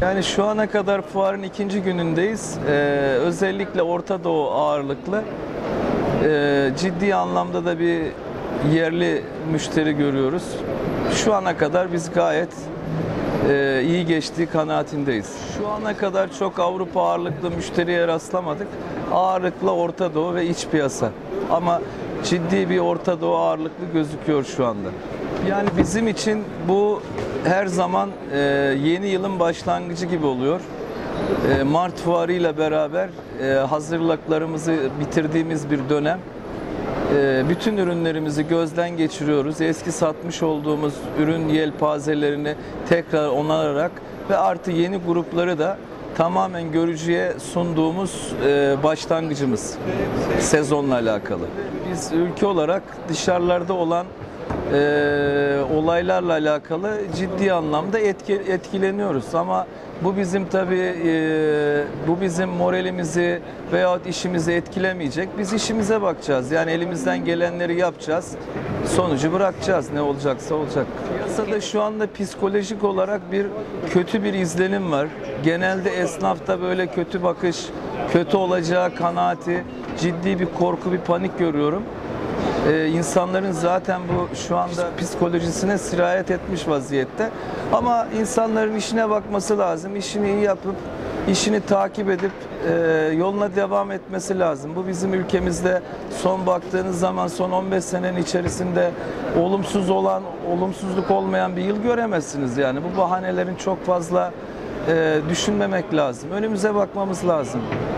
Yani şu ana kadar fuarın ikinci günündeyiz. Özellikle Orta Doğu ağırlıklı. Ciddi anlamda da bir yerli müşteri görüyoruz. Şu ana kadar biz gayet iyi geçtiği kanaatindeyiz. Şu ana kadar çok Avrupa ağırlıklı müşteriye rastlamadık. Ağırlıklı Orta Doğu ve iç piyasa. Ama ciddi bir Orta Doğu ağırlıklı gözüküyor şu anda. Yani bizim için bu her zaman yeni yılın başlangıcı gibi oluyor. Mart Fuarı ile beraber hazırlıklarımızı bitirdiğimiz bir dönem. Bütün ürünlerimizi gözden geçiriyoruz. Eski satmış olduğumuz ürün yelpazelerini tekrar onararak ve artı yeni grupları da tamamen görücüye sunduğumuz başlangıcımız sezonla alakalı. Biz ülke olarak dışarılarda olan olaylarla alakalı ciddi anlamda etkileniyoruz ama bu bizim tabii bu bizim moralimizi veyahut işimizi etkilemeyecek. Biz işimize bakacağız. Yani elimizden gelenleri yapacağız. Sonucu bırakacağız. Ne olacaksa olacak. Piyasada şu anda psikolojik olarak kötü bir izlenim var. Genelde esnafta böyle kötü bakış, kötü olacağı kanaati, ciddi bir korku, bir panik görüyorum. İnsanların zaten bu şu anda psikolojisine sirayet etmiş vaziyette. Ama insanların işine bakması lazım. İşini iyi yapıp, işini takip edip yoluna devam etmesi lazım. Bu bizim ülkemizde son baktığınız zaman son 15 senenin içerisinde olumsuzluk olmayan bir yıl göremezsiniz. Yani bu bahanelerin çok fazla düşünmemek lazım. Önümüze bakmamız lazım.